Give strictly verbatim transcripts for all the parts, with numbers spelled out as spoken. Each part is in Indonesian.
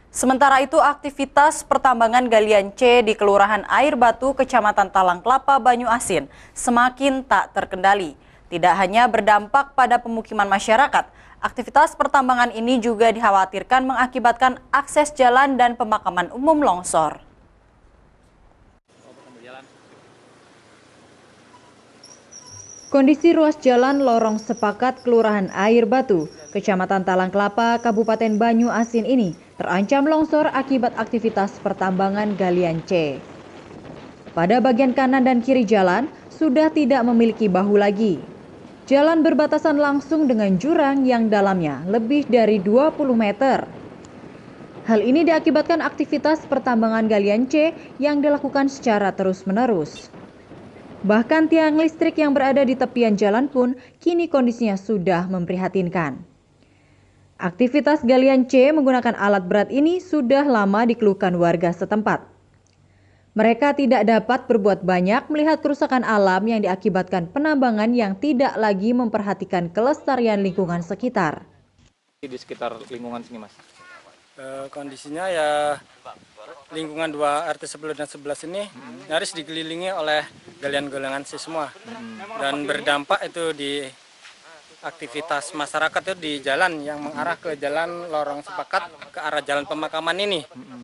Sementara itu, aktivitas pertambangan galian C di Kelurahan Air Batu, Kecamatan Talang Kelapa, Banyuasin semakin tak terkendali. Tidak hanya berdampak pada pemukiman masyarakat, aktivitas pertambangan ini juga dikhawatirkan mengakibatkan akses jalan dan pemakaman umum longsor. Kondisi ruas jalan Lorong Sepakat Kelurahan Air Batu, Kecamatan Talang Kelapa, Kabupaten Banyuasin ini terancam longsor akibat aktivitas pertambangan galian C. Pada bagian kanan dan kiri jalan sudah tidak memiliki bahu lagi. Jalan berbatasan langsung dengan jurang yang dalamnya lebih dari dua puluh meter. Hal ini diakibatkan aktivitas pertambangan galian C yang dilakukan secara terus-menerus. Bahkan tiang listrik yang berada di tepian jalan pun kini kondisinya sudah memprihatinkan. Aktivitas galian C menggunakan alat berat ini sudah lama dikeluhkan warga setempat. Mereka tidak dapat berbuat banyak melihat kerusakan alam yang diakibatkan penambangan yang tidak lagi memperhatikan kelestarian lingkungan sekitar. Di sekitar lingkungan sini, Mas? E, kondisinya ya lingkungan dua R T sebelas dan sebelas ini hmm. nyaris dikelilingi oleh galian-galian C semua. Hmm. Dan berdampak itu di aktivitas masyarakat itu di jalan yang mengarah ke jalan Lorong Sepakat ke arah jalan pemakaman ini. Hmm.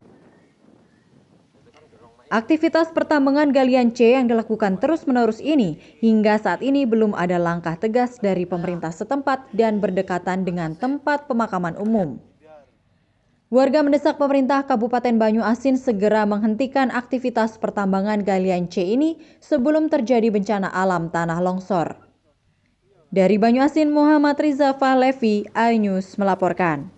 Aktivitas pertambangan galian C yang dilakukan terus-menerus ini hingga saat ini belum ada langkah tegas dari pemerintah setempat dan berdekatan dengan tempat pemakaman umum. Warga mendesak pemerintah Kabupaten Banyuasin segera menghentikan aktivitas pertambangan galian C ini sebelum terjadi bencana alam tanah longsor. Dari Banyuasin, Muhammad Riza Fahlevi, iNews melaporkan.